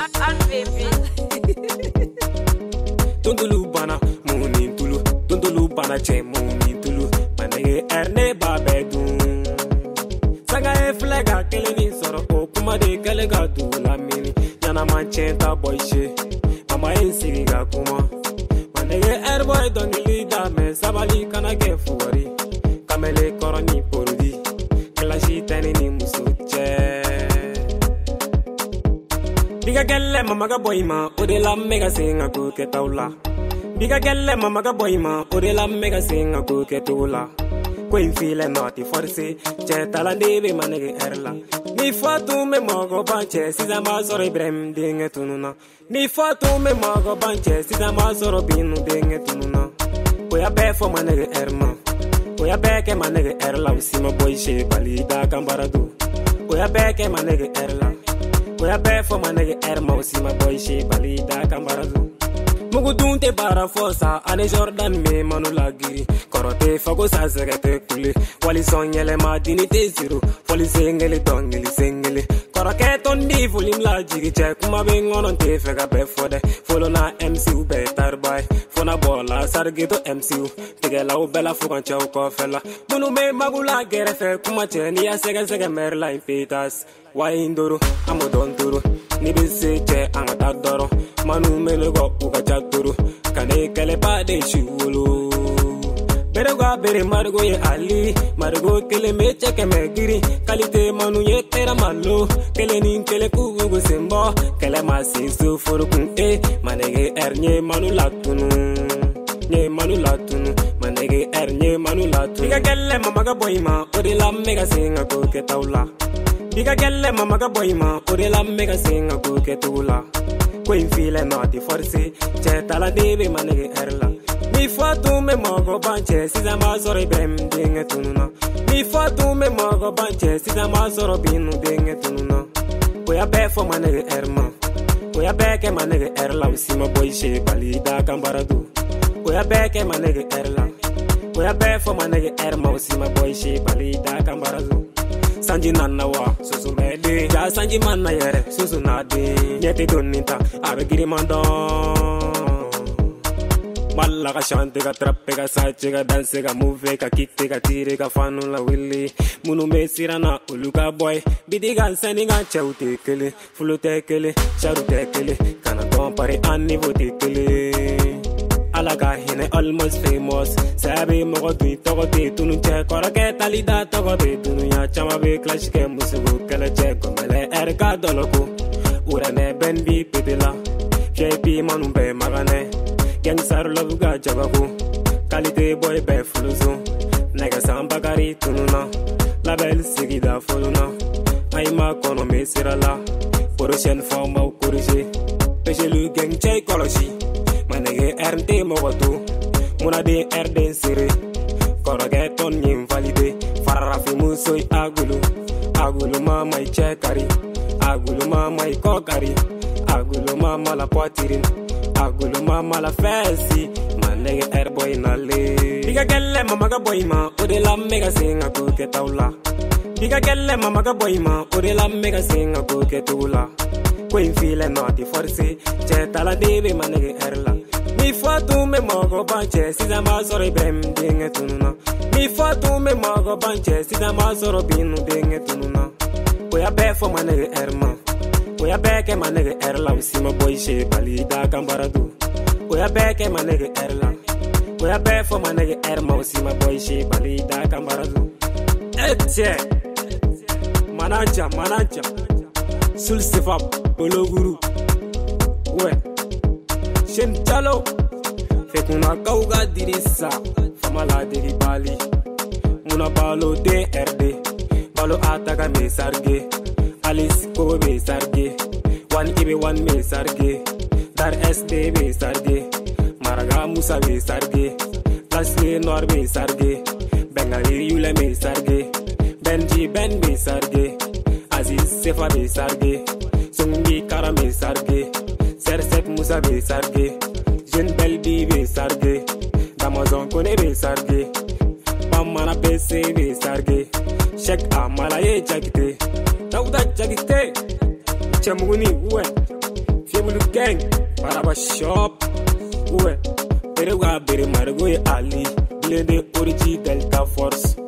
baby. Tundulu bana munin tulu, tundulu bana che munin tulu. Manege erne babedun. Sanga e flega kele ni soro o kuma de kele ga du la mini. Yana manchenta boyshe, mama ensiri ga kuma. Manege boy don leader me sabali kana ke fuori. Kamele koroni porudi, klashi tani ni musuche. Biga gelle mama ga boy ma, ode la mega singa ku ke taula. Biga gelle mama ga boy ma, ode la mega singa ku ke tula. Queen feel naughty force, che talandebe manege erla. Mi fatu me mogo banche, si zama soro ibrem dinge tununa. Mi fatu me mogo banche, si zama soro binu dinge tununa. Koya be fo manege erma. Koya be ke manege erla, usima boy she balida kambaradu. Koya be ke manege erla. Koya be fo manege erma, usima boy she balida kambaradu. Mugudun te bara fosa, ane Jordan me manu lagiri. Korote fago sa segete kule, wali sonyele madini te zero. Foli sengele dongeli sengele. Koroke tondi fulim la jigi che, kuma bengonon te fega be fode. Folo na MCU be tarbai, fona bola sargito MCU. Tege la ubela fugan chau kofela. Munu me magula gerefe, kuma che ni ya sege merla impetas. Wa indoro, amo dontoro. Ni bise che angata doro. Manu mele go uga chaturu. Kane kele pa de shulu. Bere go bere margo ye ali. Margo kele meche ke megiri. Kalite manu ye tera malo. Kele nin kele kugu sembo. Kele masi su furukun manege ernye manu latunu. Nye manu latunu. Manege ernye manu latunu. Biga gelle mama ga boy ma. Ode la mega singa ko ke taula. Biga gelle mama ga boy ma. Ode la mega singa ko ke tula. Queen feel naughty force, che talandebe manege erla. Mi fatu me mogo banche, si zama soro ibrem dinge tununa. Mi fatu me mogo banche, si zama soro binu dinge tununa. Koya be fo manege erma. Koya be ke manege erla, usima boy she balida kambaradu. Koya be ke manege erla. Koya be fo manege erma, usima boy she balida kambaradu. Sanji nana wa, susu mede. Ja sanji manna yere, susu nade. Nyete donita, abe giri mandon. Malla ka chante ka trappe ka sache ka danse ka move ka kitte ka tire ka fanu la willy. Munu me sirana uluka boy. Bidi gan seni gan chaute kele. Fulu tekele, charu tekele. Kana compare anni vote kele. Alaga hine almost famous. Sabi mogo dui togo te tunu che korake talida togo te tunu ya chama be clash ke musugu kala che komele erka doloko. Urane ben bi pedela. JP manumbe magane. Gang sar love ga jabaku. Kalite boy be fuluzo. Nega sambagari tununa. Label sigida foluna. Aima kono me sirala. Prochaine fois mau corriger. Peche lu gang che koloshi. Manege RT mogoto, muna de RD sere. Koroge ton yin valide, fararafi musoi agulu. Agulu mama i chekari, agulu mama i kokari. Agulu mama la poitirin, agulu mama la fancy. Manege airboy na le. Biga gelle mama ga boy ma, ode la mega singa ku ke taula. Biga gelle mama ga boy ma, ode la mega singa ku ke tula. Queen feel naughty force, che talandebe manege erla. Mi fatu me mogo banche, si zama soro ibrem dinge tununa. Mi fatu me mogo banche, si zama soro binu dinge tununa. Koya be fo manege erma. Koya be ke manege erla, usima boy she balida kambaradu. Koya be ke manege erla. Koya be fo manege erma, usima boy she balida kambaradu. Etje manaja sul sefab bologuru. Ouais. Shen chalo fekuna kauga dirisa famala diri bali muna balo DRD balo ataka me sarge Alice ko me sarge one ibe one me sarge dar SD me sarge maraga musa me sarge lasne nor me sarge bengali yule me sarge benji ben me sarge Aziz sefa me sarge sungi kara me sarge Serset Musa be sarge, Jeune Belbi be sarge, Damazon kone be sarge, Bamana PC be sarge, Shek Amala ye jakite, Tauda jakite, Chamuguni uwe, Fiemulu gang, Paraba shop. Ouais, Perewa Bere Margo Ali, Blende Origi Delta Force.